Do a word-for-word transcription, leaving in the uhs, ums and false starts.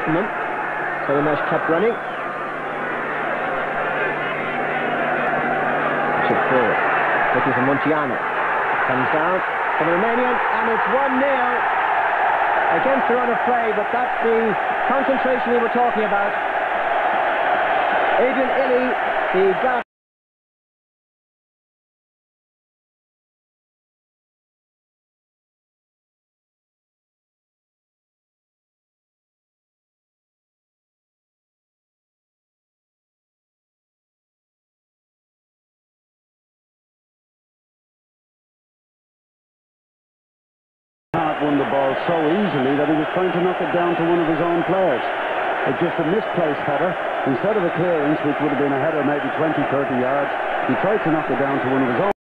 from them. So the match kept running. Chip forward. Looking for Munteanu. Comes down for the Romanian, and it's one nil against the run of play, but that's the concentration we were talking about. Adrian Illy, the guard. Won the ball so easily that he was trying to knock it down to one of his own players. It's just a misplaced header. Instead of a clearance, which would have been a header maybe twenty, thirty yards, he tried to knock it down to one of his own.